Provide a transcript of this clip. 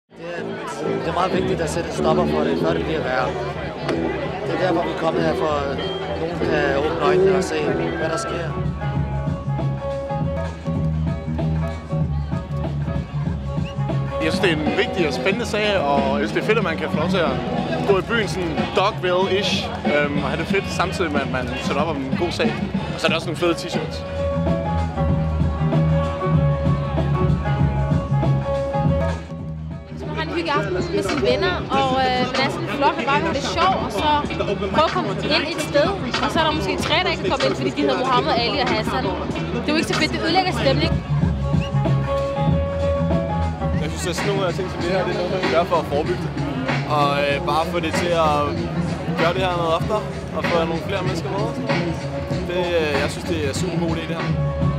Det er meget vigtigt at sætte stopper for det, før det bliver værre. Det er derfor, vi er kommet her, for at nogen kan åbne øjnene og se, hvad der sker. Jeg synes, det er en vigtig og spændende sag, og jeg synes, det er fedt, at man kan få lov til at gå i byen sådan Dogville-ish, og have det fedt, samtidig med, at man sætter op om en god sag. Og så er der også nogle fede t-shirts. Man har en hyggeaften med sine venner, og man er sådan flot og bare have det sjovt, og så prøve at komme ind et sted. Og så er der måske 3, der ikke kan komme ind, fordi de hedder Mohammed, Ali og Hassan. Det er jo ikke så fedt, det ødelægger stemning. Jeg synes, at sådan nogle af ting som det her, det er noget, man kan gøre for at forebygge det. Og bare få det til at gøre det her noget oftere, og få nogle flere mennesker med. Jeg synes, det er super god idé, det her.